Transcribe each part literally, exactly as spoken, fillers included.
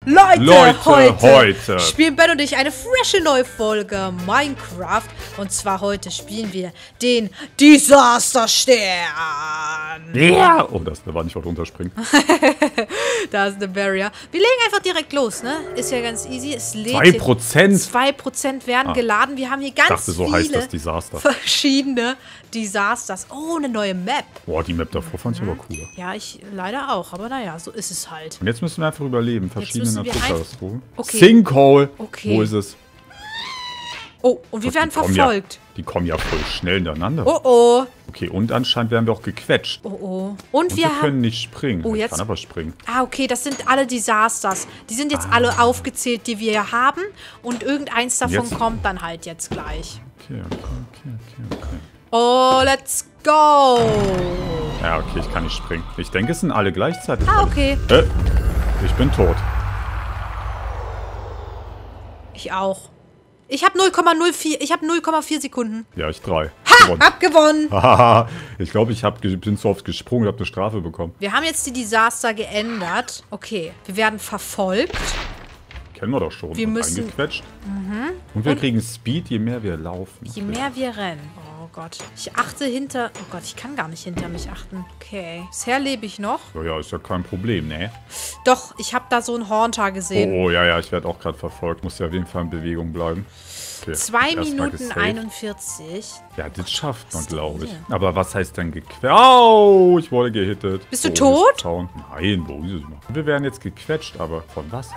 Leute, Leute, heute, heute spielen Ben und ich eine frische neue Folge Minecraft. Und zwar heute spielen wir den Disasterstern. Ja! Yeah. Oh, das war nicht was runterspringen. Da ist eine Barrier. Wir legen einfach direkt los, ne? Ist ja ganz easy. Es lädt zwei Prozent? zwei Prozent werden ah. geladen. Wir haben hier ganz dachte, so viele heißt das Desaster. verschiedene Disasters. Oh, eine neue Map. Boah, die Map davor fand ich mhm. aber cooler. Ja, ich leider auch. Aber naja, so ist es halt. Und jetzt müssen wir einfach überleben. Verschiedene Naturkatastrophen. Okay. Sinkhole. Okay. Wo ist es? Oh, und wir werden verfolgt. Ja, die kommen ja voll schnell hintereinander. Oh, oh. Okay, und anscheinend werden wir auch gequetscht. Oh, oh. Und, und wir, wir können haben... nicht springen. Oh, ich jetzt... kann aber springen. Ah, okay, das sind alle Disasters. Die sind jetzt ah. alle aufgezählt, die wir hier haben. Und irgendeins davon jetzt? kommt dann halt jetzt gleich. Okay, okay, okay, okay, okay. Oh, let's go. Ja, okay, ich kann nicht springen. Ich denke, es sind alle gleichzeitig. Ah, okay. Äh, ich bin tot. Ich auch. Ich habe null Komma null vier, ich habe null Komma vier Sekunden. Ja, ich drei. Ha, gewonnen. hab gewonnen. Ich glaube, ich hab, bin zu oft gesprungen und habe eine Strafe bekommen. Wir haben jetzt die Desaster geändert. Okay, wir werden verfolgt. Kennen wir doch schon. Wir müssen... Eingequetscht. Mhm. Und wir und kriegen Speed, je mehr wir laufen. Je mehr wir rennen. Oh Gott. Ich achte hinter... Oh Gott, ich kann gar nicht hinter mich achten. Okay. Bisher lebe ich noch. Ja, ja, ist ja kein Problem, ne? Doch, ich habe da so einen Haunter gesehen. Oh, oh ja, ja, ich werde auch gerade verfolgt. Muss ja auf jeden Fall in Bewegung bleiben. Okay. zwei Minuten einundvierzig. Ja, das schafft man, glaube ich. Aber was heißt denn gequetscht? Au, ich wurde gehittet. Bist du oh, tot? Nein, wo ist es noch? Wir werden jetzt gequetscht, aber von was?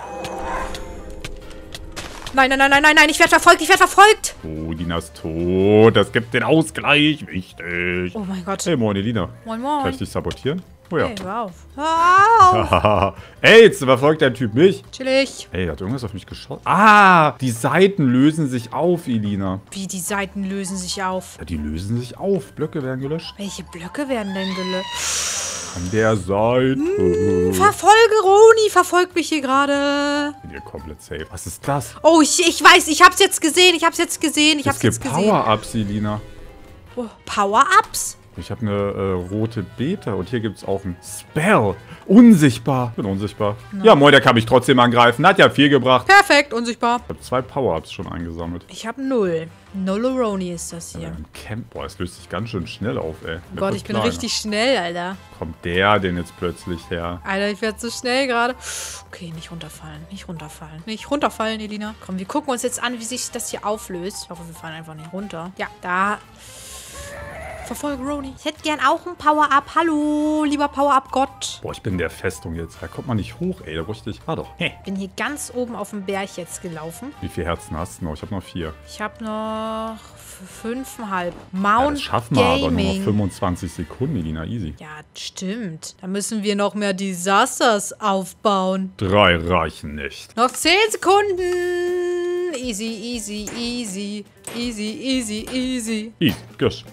Nein, nein, nein, nein, nein, nein, ich werde verfolgt, ich werde verfolgt. Oh, Lina ist tot. Das gibt den Ausgleich. Wichtig. Oh mein Gott. Hey, moin, Lina. Moin, moin. Kann ich dich sabotieren? Oh ja. Hey, hör auf. Hör auf. Ey, jetzt verfolgt der Typ mich. Chillig. Ey, hat irgendwas auf mich geschossen? Ah, die Seiten lösen sich auf, Elina. Wie, die Seiten lösen sich auf? Ja, die lösen sich auf. Blöcke werden gelöscht. Welche Blöcke werden denn gelöscht? An der Seite. Hm, verfolge Roni, verfolgt mich hier gerade. Bin hier komplett safe. Was ist das? Oh, ich, ich weiß, ich hab's jetzt gesehen, ich hab's jetzt gesehen, ich es hab's jetzt gibt gesehen. Power-Ups, Elina. Oh, Power-Ups? Ich habe eine äh, rote Beta und hier gibt es auch ein Spell. Unsichtbar. Ich bin unsichtbar. No. Ja, moin, der kann mich trotzdem angreifen. Hat ja viel gebracht. Perfekt, unsichtbar. Ich habe zwei Power-Ups schon eingesammelt. Ich habe null. Noloroni ist das hier. Ja, ein Camp. Boah, es löst sich ganz schön schnell auf, ey. Oh Gott, ich bin kleiner. richtig schnell, Alter. Kommt der denn jetzt plötzlich her? Alter, ich werde so schnell gerade. Okay, nicht runterfallen. Nicht runterfallen. Nicht runterfallen, Elina. Komm, wir gucken uns jetzt an, wie sich das hier auflöst. Ich hoffe, wir fallen einfach nicht runter. Ja, da... Verfolge Roni. Ich hätte gern auch ein Power-Up. Hallo, lieber Power-Up-Gott. Boah, ich bin in der Festung jetzt. Da kommt man nicht hoch, ey. Da bräuchte ich... Ah, doch. Ich bin hier ganz oben auf dem Berg jetzt gelaufen. Wie viele Herzen hast du noch? Ich habe noch vier. Ich habe noch fünfeinhalb. Mount ja, das schaffen wir Gaming. aber nur noch fünfundzwanzig Sekunden, Elina. Easy. Ja, stimmt. Da müssen wir noch mehr Disasters aufbauen. Drei reichen nicht. Noch zehn Sekunden. Easy, easy, easy. Easy, easy, easy. Easy, geschafft.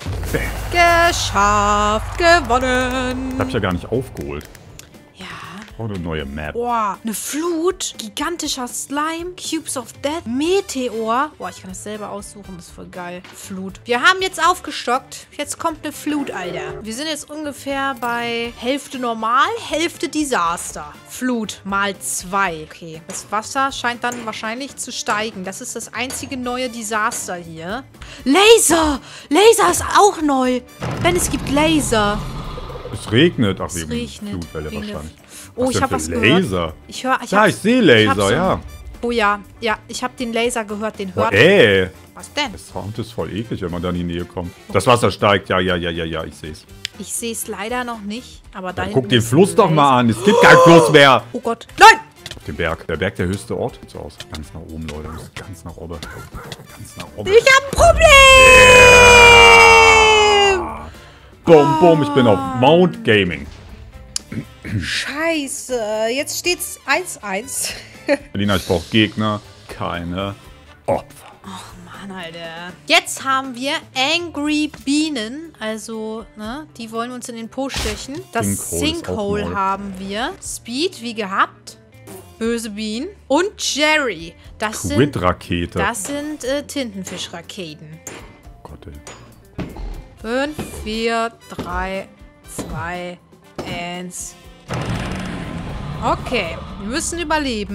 Geschafft, gewonnen. Ich hab ja gar nicht aufgeholt. Ja. Oh, eine neue Map. Boah, eine Flut, gigantischer Slime, Cubes of Death, Meteor. Boah, ich kann das selber aussuchen, das ist voll geil. Flut. Wir haben jetzt aufgestockt. Jetzt kommt eine Flut, Alter. Wir sind jetzt ungefähr bei Hälfte normal, Hälfte Desaster. Flut mal zwei. Okay, das Wasser scheint dann wahrscheinlich zu steigen. Das ist das einzige neue Desaster hier. Laser! Laser ist auch neu. Wenn es gibt Laser. Es regnet. Ach, es wegen regnet. Flutwelle wegen wahrscheinlich. Oh, was ich habe was Laser? gehört. Ich höre. Ich ja, hab, ich sehe Laser, ich so, ja. Oh ja, ja, ich habe den Laser gehört, den hört. Oh, ey. Was denn? Der Sound ist voll eklig, wenn man da in die Nähe kommt. Okay. Das Wasser steigt, ja, ja, ja, ja, ja, ich sehe es. Ich sehe es leider noch nicht, aber da ja, guck den Fluss doch mal an, es gibt keinen Fluss mehr. Oh Gott, nein! Auf dem Berg, der Berg, der höchste Ort. Sieht so aus, ganz nach oben, Leute, ganz nach oben. Ganz nach oben. Ich hab ein Problem! Yeah. Bum, bum, ich bin auf Mount Gaming. Scheiße, jetzt steht's eins eins. Elina, ich brauche Gegner, keine Opfer. Ach Mann, Alter. Jetzt haben wir Angry Bienen. Also, ne, die wollen uns in den Po stechen. Das Sinkhole, Sinkhole haben wir. Speed, wie gehabt. Böse Bienen. Und Jerry. Das sind, Rakete. das sind äh, Tintenfischraketen. Gott, ey. fünf, vier, drei, zwei, eins. Okay, wir müssen überleben.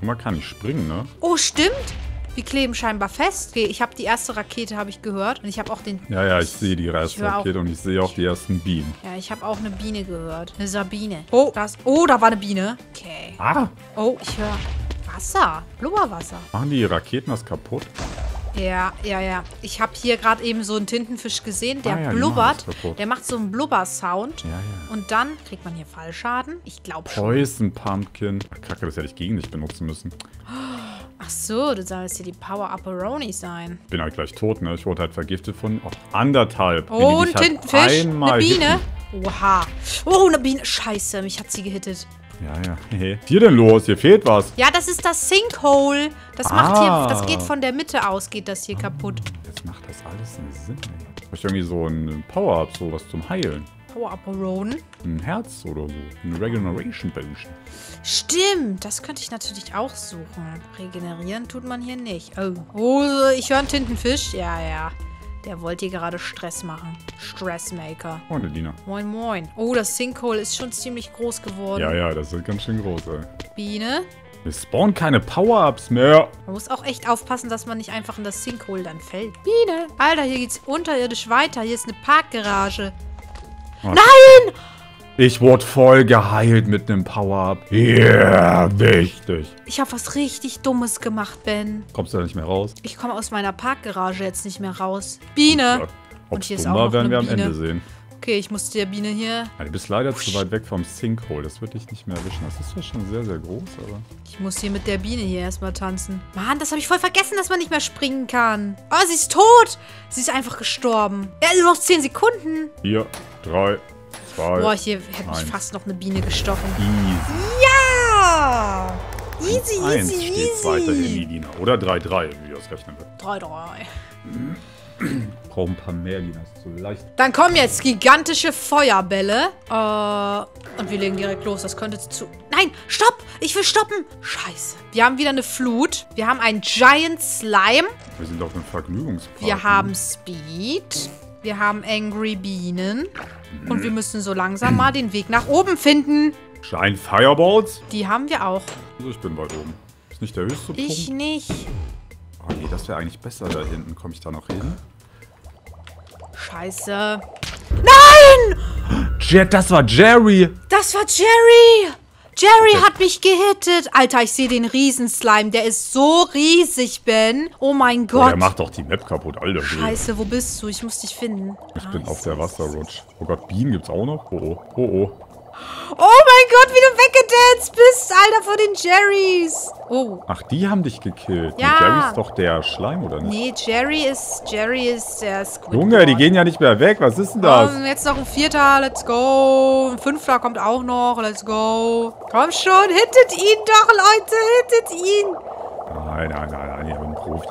Man kann nicht springen, ne? Oh, stimmt. Wir kleben scheinbar fest. Okay, ich habe die erste Rakete, habe ich gehört. Und ich habe auch den... Ja, ja, ich sehe die erste Rakete und ich sehe auch die ersten Bienen. Ja, ich habe auch eine Biene gehört. Eine Sabine. Oh, das, oh, da war eine Biene. Okay. Ah! Oh, ich höre Wasser. Blubberwasser. Machen die Raketen das kaputt? Ja, ja, ja. Ich habe hier gerade eben so einen Tintenfisch gesehen, der Ah, ja, die blubbert. machen das kaputt. Der macht so einen Blubber-Sound. Ja, ja. Und dann kriegt man hier Fallschaden. Ich glaube schon. Poison Pumpkin. Ach, Kacke, das hätte ich gegen dich benutzen müssen. Ach so, du sollst hier die Power-Up-Aroni sein. Bin halt gleich tot, ne? Ich wurde halt vergiftet von oh, anderthalb. Wenn Oh, die ein dich halt Tintenfisch. einmal Eine Biene. hitten. Oha. Oh, eine Biene. Scheiße, mich hat sie gehittet. Ja, ja. Hey. Was ist hier denn los? Hier fehlt was. Ja, das ist das Sinkhole. Das macht Ah. hier, das geht von der Mitte aus, geht das hier kaputt. Jetzt macht das alles einen Sinn, ey. Hab ich irgendwie so ein Power-Up, sowas zum Heilen. Power-Up-Aron. Ein Herz oder so. Ein Regeneration Potion. Stimmt, das könnte ich natürlich auch suchen. Regenerieren tut man hier nicht. Oh, oh ich höre einen Tintenfisch. Ja, ja. Der wollte hier gerade Stress machen. Stressmaker. Moin, Lina. Moin, moin. Oh, das Sinkhole ist schon ziemlich groß geworden. Ja, ja, das ist ganz schön groß, ey. Biene. Wir spawnen keine Power-Ups mehr. Man muss auch echt aufpassen, dass man nicht einfach in das Sinkhole dann fällt. Biene. Alter, hier geht's unterirdisch weiter. Hier ist eine Parkgarage. Oh. Nein! Ich wurde voll geheilt mit einem Power-Up. Yeah, wichtig. Ich habe was richtig Dummes gemacht, Ben. Kommst du da nicht mehr raus? Ich komme aus meiner Parkgarage jetzt nicht mehr raus. Biene. Ja. Und Ob's hier ist dumm auch war, noch werden wir eine am Biene. Ende sehen. Okay, ich muss der Biene hier... Ja, du bist leider zu weit weg vom Sinkhole. Das wird dich nicht mehr erwischen. Das ist zwar schon sehr, sehr groß, aber... Ich muss hier mit der Biene hier erstmal tanzen. Mann, das habe ich voll vergessen, dass man nicht mehr springen kann. Oh, sie ist tot. Sie ist einfach gestorben. Ja, nur noch zehn Sekunden. Vier, drei, zwei, Boah, hier hätte mich eins. fast noch eine Biene gestochen. Easy. Ja! Easy, Eins easy, steht weiterhin, easy. Lina. Oder drei drei, wie das rechnen wird. drei drei. Brauchen ein paar mehr, Lina. Ist so leicht. Dann kommen jetzt gigantische Feuerbälle. Äh, und wir legen direkt los. Das könnte zu... Nein, stopp! Ich will stoppen! Scheiße. Wir haben wieder eine Flut. Wir haben einen Giant Slime. Wir sind auf einem Vergnügungspark. Wir haben Speed. Wir haben Angry Bienen. Und wir müssen so langsam mal den Weg nach oben finden. Giant Fireballs? Die haben wir auch. Also ich bin weit oben. Ist nicht der höchste Punkt? Ich nicht. Oh nee, das wäre eigentlich besser da hinten. Komme ich da noch hin? Scheiße. Nein! Jet, das war Jerry! Das war Jerry! Jerry hat mich gehittet. Alter, ich sehe den Riesenslime. Der ist so riesig, Ben. Oh mein Oh, Gott. der macht doch die Map kaputt, Alter. Scheiße, wo bist du? Ich muss dich finden. Ich bin Ah, auf der Wasserrutsch. Oh Gott, Bienen gibt's auch noch? Oh oh, oh oh. Oh mein Gott, wie du weggedanzt bist, Alter, vor den Jerrys. Oh. Ach, die haben dich gekillt. Ja. Nee, Jerry ist doch der Schleim, oder nicht? Nee, Jerry ist, Jerry ist der Squidward. Junge, die gehen ja nicht mehr weg. Was ist denn das? Um, jetzt noch ein vierter, let's go. Ein fünfter kommt auch noch, let's go. Komm schon, hittet ihn doch, Leute, hittet ihn. Nein, nein, nein, nein, ich bin ein Profi.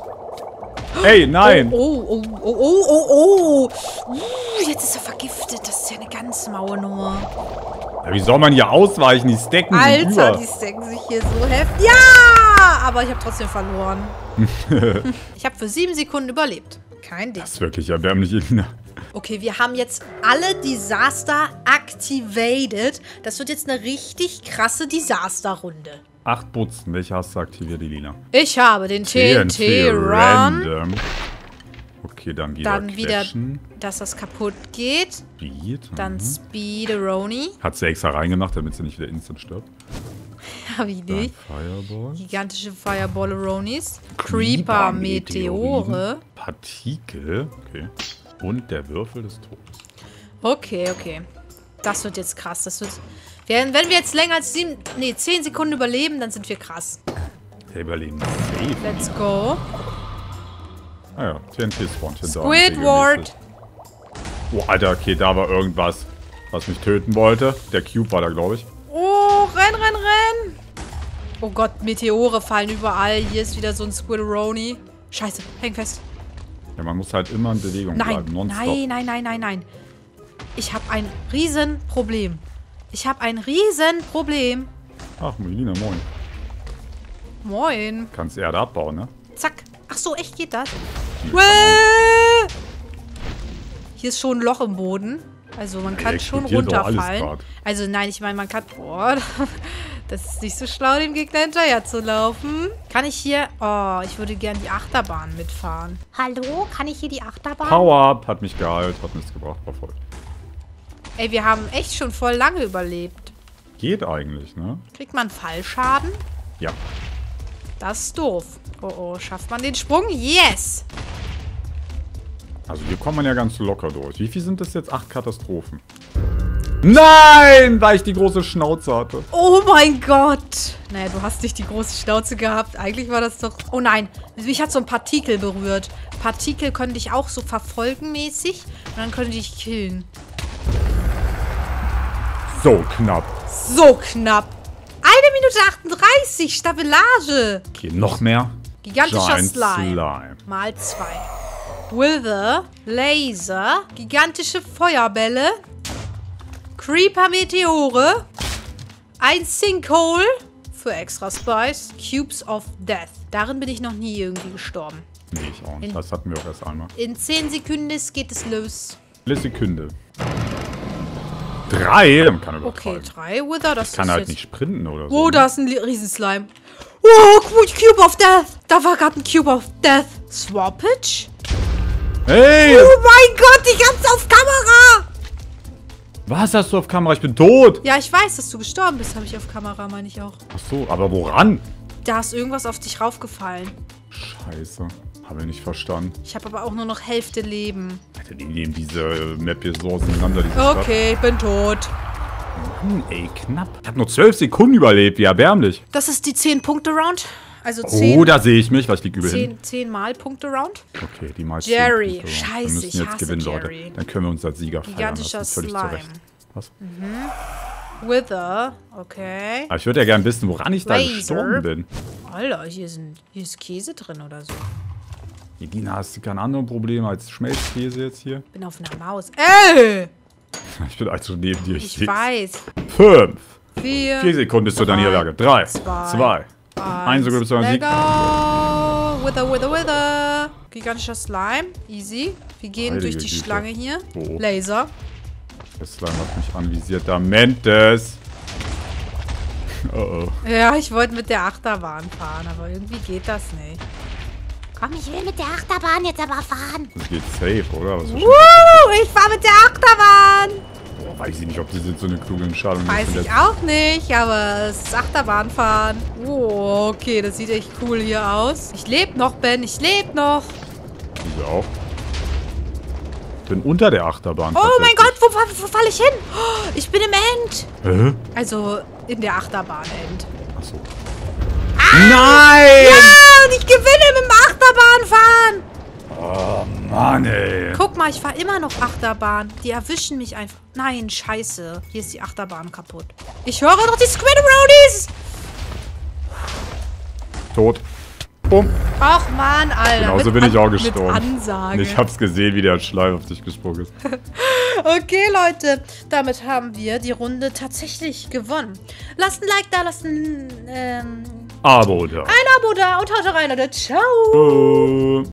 Ey, nein! Oh, oh, oh, oh, oh, oh. Uh, jetzt ist er vergiftet, das ist ja eine ganz maue Nummer. Ja, wie soll man hier ausweichen? Die Stecken sind Alter, über. die stecken sich hier so heftig. Ja, aber ich habe trotzdem verloren. Ich habe für sieben Sekunden überlebt. Kein Ding. Das ist wirklich erbärmlich, Elina. Okay, wir haben jetzt alle Desaster activated. Das wird jetzt eine richtig krasse Desaster-Runde. Acht Butzen. Welche hast du aktiviert, Elina? Ich habe den T N T-Run. Random. Okay, dann wieder Dann wieder, quetschen. dass das kaputt geht. Speed. Dann mhm. Speed-Aroni. Hat sie extra reingemacht, damit sie nicht wieder instant stirbt. Ja, wie Dann nicht? Fireball. Gigantische Fireball-Aronis. Creeper, Creeper-Meteore. Partikel. Okay. Und der Würfel des Todes. Okay, okay. Das wird jetzt krass. Das wird... Wenn wir jetzt länger als sieben, nee, zehn Sekunden überleben, dann sind wir krass. Wir überleben safe. Let's go. Ah ja, T N T spawnt hier da. Squidward. Oh, Alter, okay, da war irgendwas, was mich töten wollte. Der Cube war da, glaube ich. Oh, renn, renn, renn. Oh Gott, Meteore fallen überall. Hier ist wieder so ein Squidroni. Scheiße, häng fest. Ja, man muss halt immer in Bewegung Nein, bleiben, nonstop. nein, nein, nein, nein, nein. Ich habe ein Riesenproblem. Ich habe ein Riesenproblem. Ach, Melina, moin. Moin. Kannst Erde abbauen, ne? Zack. Ach so, echt geht das? Die Wäh! Hier ist schon ein Loch im Boden. Also man kann Ey, schon explodiert doch alles runterfallen. grad. Also nein, ich meine, man kann... Boah, Das ist nicht so schlau, dem Gegner hinterher zu laufen. Kann ich hier... Oh, ich würde gern die Achterbahn mitfahren. Hallo? Kann ich hier die Achterbahn? Power-Up hat mich geheilt, hat nichts gebracht, war voll. Ey, wir haben echt schon voll lange überlebt. Geht eigentlich, ne? Kriegt man Fallschaden? Ja. Das ist doof. Oh, oh, schafft man den Sprung? Yes! Also hier kommt man ja ganz locker durch. Wie viel sind das jetzt? Acht Katastrophen. Nein! Weil ich die große Schnauze hatte. Oh mein Gott! Naja, du hast nicht die große Schnauze gehabt. Eigentlich war das doch... Oh nein, mich hat so ein Partikel berührt. Partikel können dich auch so verfolgen mäßig. Und dann können die dich killen. So knapp. So knapp. Eine Minute achtunddreißig, Stabilage. Okay, noch mehr. Gigantischer Giant Slime. Slime. Mal zwei. Wither, Laser, gigantische Feuerbälle, Creeper-Meteore, ein Sinkhole für extra Spice, Cubes of Death. Darin bin ich noch nie irgendwie gestorben. Nee, ich auch nicht. Das hatten wir auch erst einmal. In zehn Sekunden geht es los. Eine Sekunde. Drei? Man kann Okay, übertreiben. drei Wither, das Kann ist halt jetzt... nicht sprinten oder so. Oh, da ist ein Riesenslime. Oh, Cube of Death. Da war gerade ein Cube of Death. Swappage? Hey! Oh mein Gott, ich hab's auf Kamera. Was hast du auf Kamera? Ich bin tot! Ja, ich weiß, dass du gestorben bist, habe ich auf Kamera, meine ich auch. Ach so, aber woran? Da ist irgendwas auf dich raufgefallen. Scheiße. Habe ich nicht verstanden. Ich habe aber auch nur noch Hälfte Leben. Alter, die nehmen diese Map hier so auseinander, diese Stadt. Okay, ich bin tot. Mann, ey, knapp. Ich habe nur zwölf Sekunden überlebt, wie erbärmlich. Das ist die zehn Punkte Round. Also zehn, Oh, da sehe ich mich, weil ich liege übel hin. zehn, zehn Mal Punkte Round. Okay, die meisten. Jerry, Punkte. scheiße, Wir müssen ich jetzt hasse gewinnen, Jerry. Leute. Dann können wir uns als Sieger feiern. Gigantischer Das ist völlig Slime. zurecht. Was? Wither, okay. Aber ich würde ja gerne wissen, woran ich da Laser. gestorben bin. Alter, hier, sind, hier ist Käse drin oder so. Edina, hast du kein anderes Problem als Schmelzkäse jetzt hier? Ich bin auf einer Maus. Ey! Ich bin also neben dir. Ich seh's. weiß. Fünf. Vier. Vier Sekunden bis zu der drei, Niederlage. Drei. zwei, Zwei. Eins Sekunde bis zu einem Sieg. Let go! Wither, wither, wither. Gigantischer Slime. Easy. Wir gehen Heilige durch die Güte. Schlange hier. Wo? Laser. Der Slime hat mich anvisiert. Da Mentes. Oh oh. Ja, ich wollte mit der Achterbahn fahren, aber irgendwie geht das nicht. Komm, ich will mit der Achterbahn jetzt aber fahren. Das geht safe, oder? Was ist Woo! Ich fahr mit der Achterbahn! Boah, weiß ich nicht, ob das jetzt so eine kluge Entscheidung Weiß ist. ich auch nicht, aber es ist Achterbahnfahren. Oh, okay, das sieht echt cool hier aus. Ich lebe noch, Ben, ich lebe noch. Ich auch. Ich bin unter der Achterbahn. Oh mein Gott, wo, wo, wo falle ich hin? Oh, ich bin im End. Hä? Also in der Achterbahn-End. Achso. Nein! Ja, und ich gewinne mit dem Achterbahnfahren. Oh Mann, ey. Guck mal, ich fahre immer noch Achterbahn. Die erwischen mich einfach. Nein, scheiße. Hier ist die Achterbahn kaputt. Ich höre doch die Squidroadies. Tot. Bumm. Ach man, Alter. Genauso mit bin ich An- auch gestorben. Mit Ansage. Ich hab's gesehen, wie der Schleim auf dich gesprungen ist. Okay, Leute. Damit haben wir die Runde tatsächlich gewonnen. Lasst ein Like da, lasst ein, ähm, Abo da. ein Abo da und haut rein, Leute. Ciao. Äh.